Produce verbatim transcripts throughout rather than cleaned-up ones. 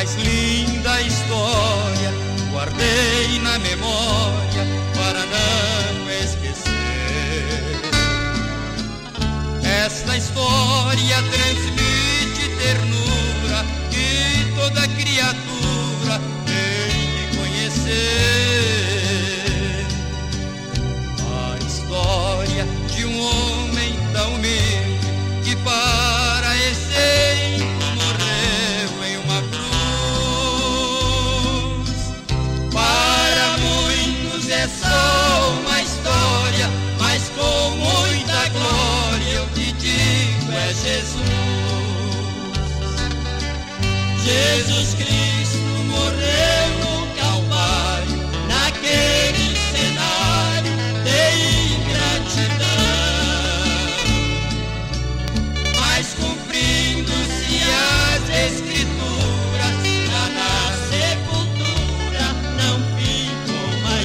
mais linda história guardei na memória para não esquecer. Esta história transmite ternura que toda criatura tem que conhecer. A história de um homem tão humilde que para exemplo morreu em uma cruz. Para muitos é só uma história, mas com muita glória eu te digo é Jesus. Jesus Cristo morreu no Calvário, naquele cenário de ingratidão, mas cumprindo-se as Escrituras, lá na sepultura não ficou mais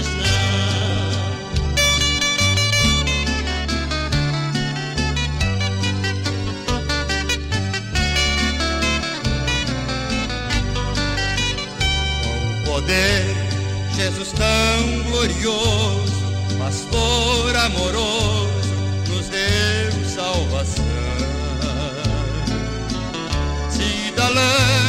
Com poder, Jesus tão glorioso, pastor amoroso, nos deu salvação. Cidadão